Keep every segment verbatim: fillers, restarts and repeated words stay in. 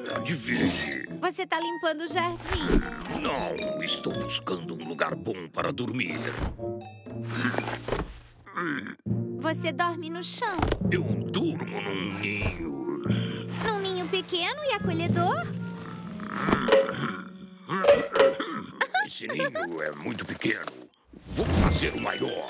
Adivinhe. Você tá limpando o jardim. Não, estou buscando um lugar bom para dormir. Você dorme no chão. Eu durmo num ninho. Num ninho pequeno e acolhedor? Esse ninho é muito pequeno. Vou fazer o maior.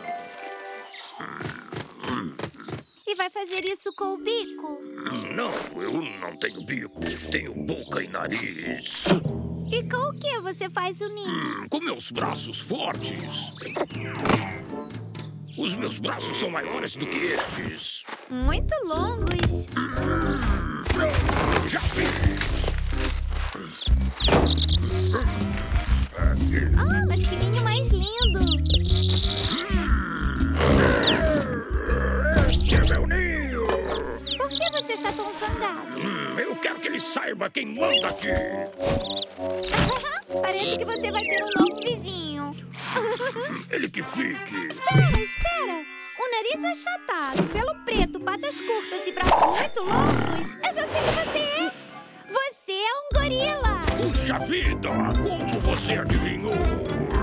E vai fazer isso com o bico? Não, eu não tenho bico. Tenho boca e nariz. E com o que você faz o ninho? Hum, com meus braços fortes. Os meus braços são maiores do que estes. Muito longos. Já fiz. Ah, mas que ninho mais lindo. Este é meu ninho. Por que você está tão zangado? Hum, eu quero que ele saiba quem manda aqui. Parece que você vai ter um novo vizinho. Ele que fique. Espera, espera. O nariz achatado, pelo preto, patas curtas e braços muito longos. Eu já sei que você é. Você é um gorila. Puxa vida, como você adivinhou?